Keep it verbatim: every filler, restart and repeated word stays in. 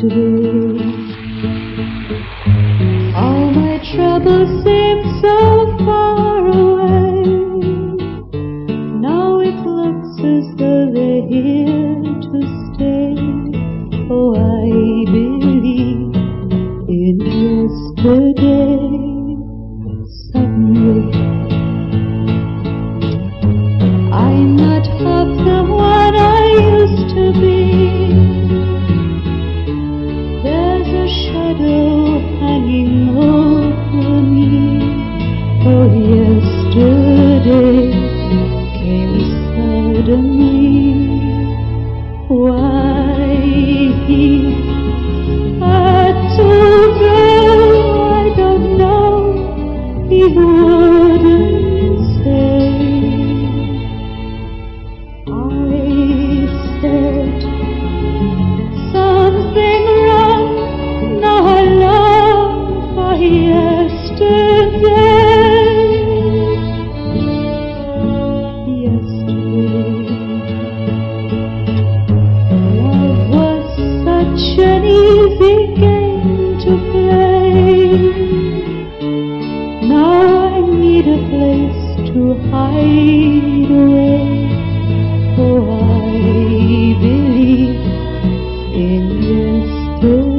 yesterday. All my troubles seem so far away. Now it looks as though they're here to stay. Oh, I believe in yesterday. Suddenly I'm not half the one I used to be. There's a shadow hanging over me. Oh, yesterday came suddenly. Why he had to go, I don't know. He wouldn't say. I said something wrong. Now I long for yesterday. Yesterday, love was such an easy game to play. Now I need a place to hide away. Oh, I believe in yesterday.